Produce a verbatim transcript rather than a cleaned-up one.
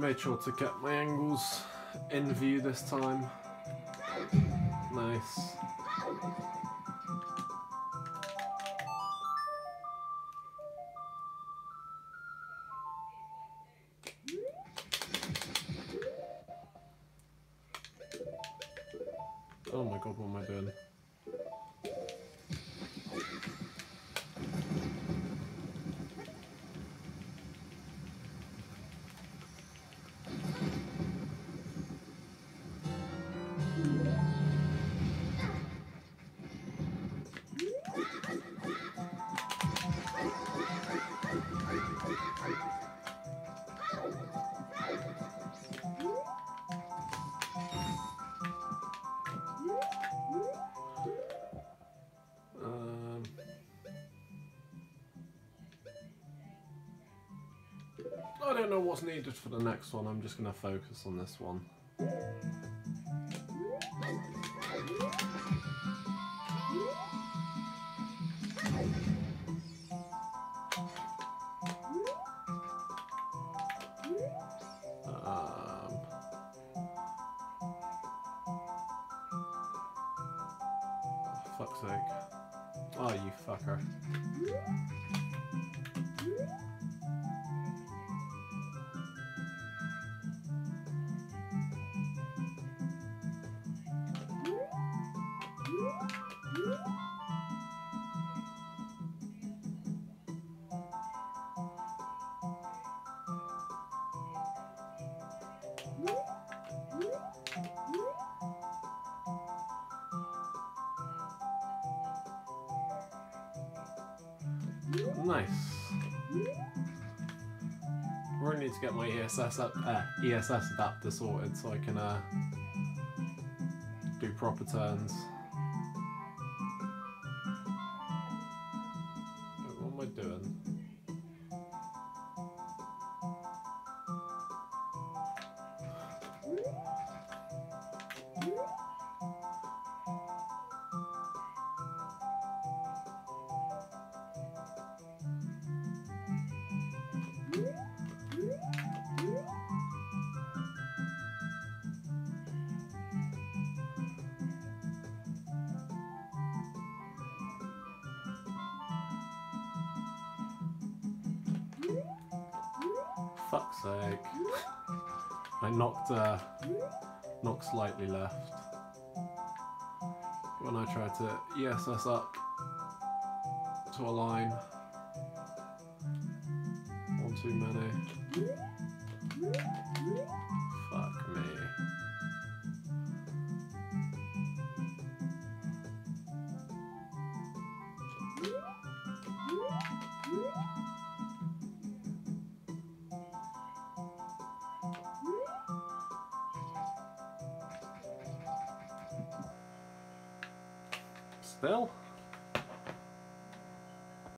Made sure to get my angles in view this time. Nice. Oh my god, what am I doing? Um, I don't know what's needed for the next one, I'm just going to focus on this one. Um, fuck's sake. Oh, you fucker. Nice. Really need to get my E S S up, uh, E S S adapter sorted so I can uh, do proper turns. What am I doing? Fuck's sake. I knocked, uh, knocked slightly left when I tried to E S S up to a line. One too many. Fuck me. Still?